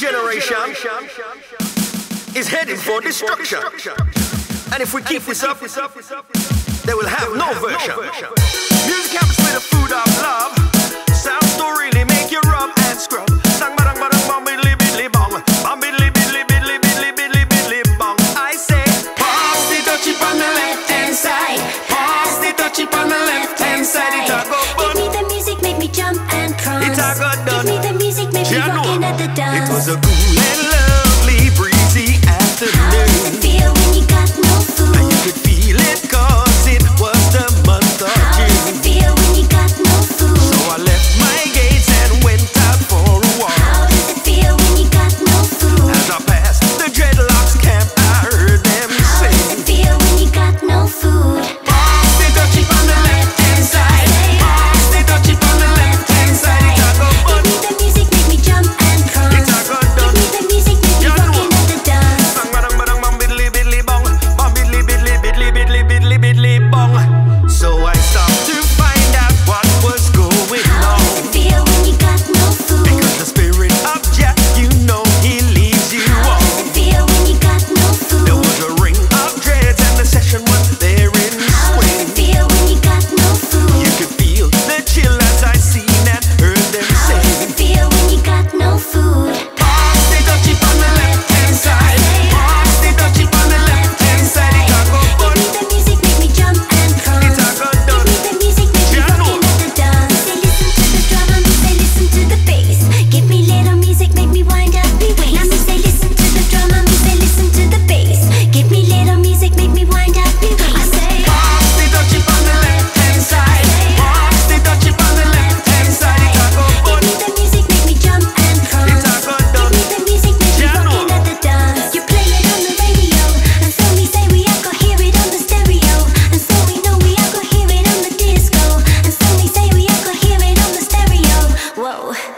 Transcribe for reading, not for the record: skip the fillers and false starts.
generation is heading for destruction. And if we keep this up, they will have no version. Music happens with the food of love. Sounds to really make you rub and scrub. Sang badang badang bong biddly biddly bong. Bong biddly biddly biddly biddly biddly biddly bong. I say, pass the dutchie on the left hand side. Pass the dutchie on the left hand side. It's a go bun. Give me the music, make me jump and prance. It's a go done. Give me the music, make me rockin' at the dance. It was a cool and lovely breezy afternoon. How does it feel when you got no food? And you could feel it 'cause it was the month of How does it June. feel when you got no food? So I left my gates and went out for a walk. How does it feel when you got no food? As I passed the dreadlocks camp, I heard them How say, does it feel when you got no food? pass the dutchie on the left hand side. Pass the dutchie on the left hand side. It's a go bun. Give me the music, make me jump and prance. It's a go Give done. me the music, make me rockin' at the dance. Bang badang badang bang biddly biddly bong. Bang biddly biddly biddly biddly biddly biddly bong. So I stopped to find out what was going How on. does it feel when you got no food? Because the spirit of Jack, you know he leaves you How on. does it feel when you got no food? There was a ring of dreads and the session was there in How does it swing. feel when you got no food? You could feel the chill as I seen and heard them How say, does it feel when you got no food? pass the dutchie on the left hand side. Pass the dutchie on the left hand side. It a go bun. Give me the music, make me jump and prance. It a go done. Give me the music, make me rockin' at the dance. Say listen to the drum and me say listen to the bass. Give me little music, make me wind up me waist. Now me say listen to the drum and me say listen to the bass. Give me little music, make me wind up me waist. I say Pass the dutchie on the left hand side. Pass the dutchie on the left hand side. It a go bun. give me the music, make me jump and prance. It a go done. Give me the music, make me Yeah, no. rockin' at the dance. You play it on the radio, and so we say we are go hear it on the stereo, and so we know we are go hear it on the disco, and so we say we are go hear it on the stereo. Whoa.